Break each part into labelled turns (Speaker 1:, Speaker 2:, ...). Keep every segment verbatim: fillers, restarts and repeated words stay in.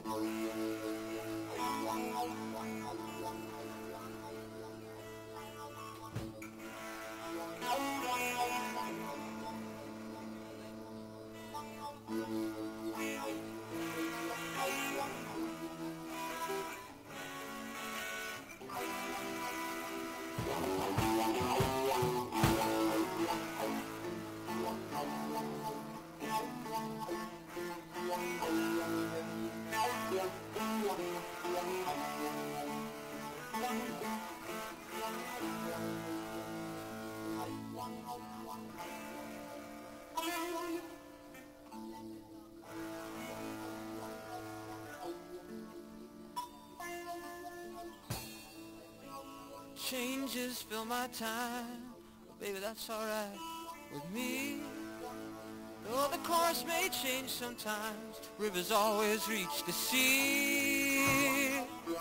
Speaker 1: Changes fill my time, but baby, that's alright with me. Though the course may change sometimes, rivers always reach the sea.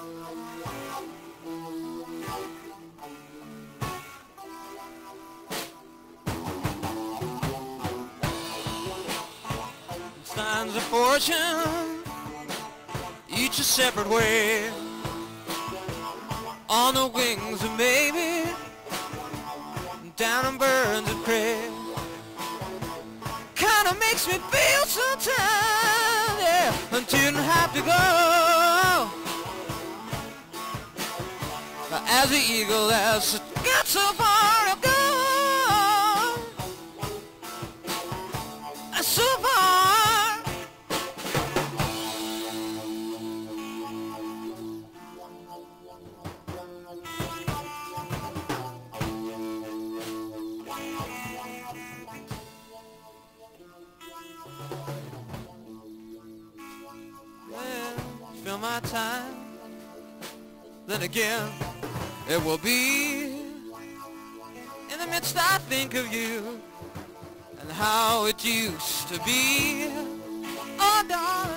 Speaker 1: Signs of fortune, each a separate way. On the wings of maybe, down on birds of prey. Kinda makes me feel sometimes, yeah, until I have to go. As the eagle has got so far to go, so far. Fill my time, then again it will be in the midst I think of you and how it used to be. Oh darling,